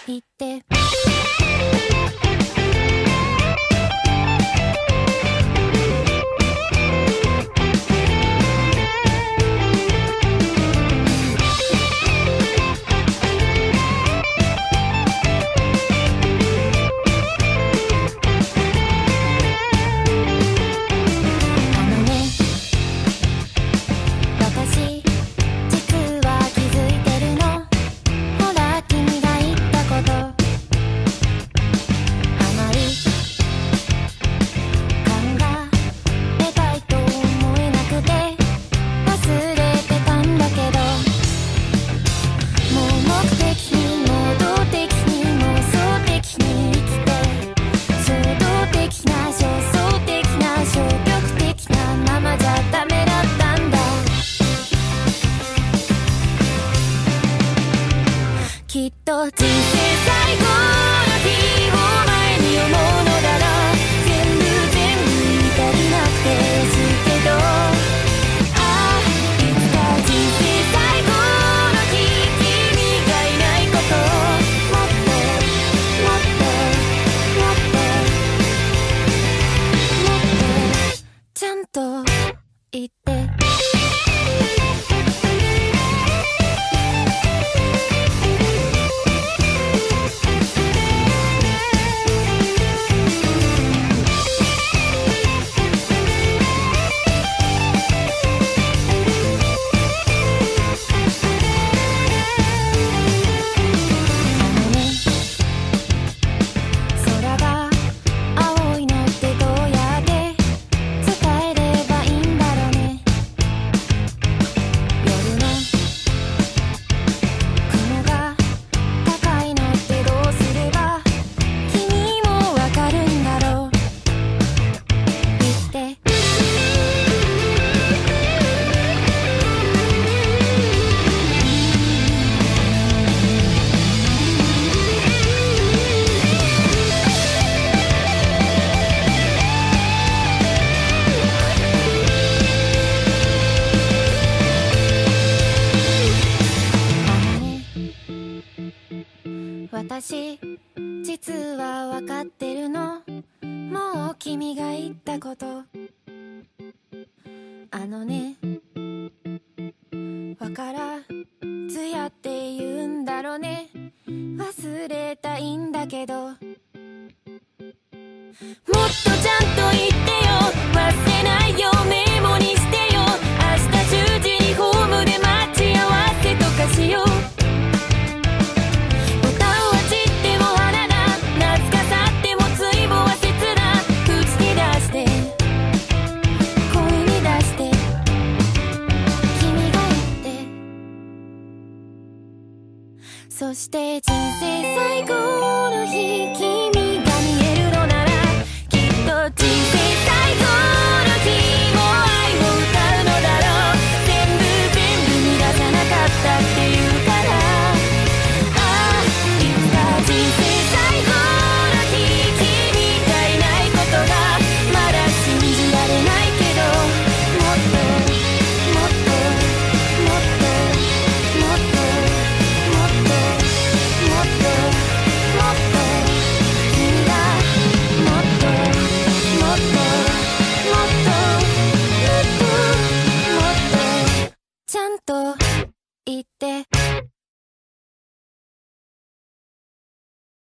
言ってきっと人生最後の日を前に思うのなら全部足りなくて嬉しいけど、ああいつか人生最後の日君がいないことをもっともっともっともっとちゃんと言って私実は分かってるの、もう君が言ったこと。あのね、わからずやって言うんだろうね、忘れたいんだけど、もっとちゃんと言ってよ、忘れないよメモにしてよ、明日10時にホームで待ち合わせとかしよう。そして人生最後の日君が見えるのなら、きっと人生最後の日も愛を歌うのだろう。全部逃がさなかったって言うから、ああいつか人生最後の日君がいないことがまだ信じられないけど、もっともっともっともっともっともっともっと君がもっともっともっともっともっとちゃんと言って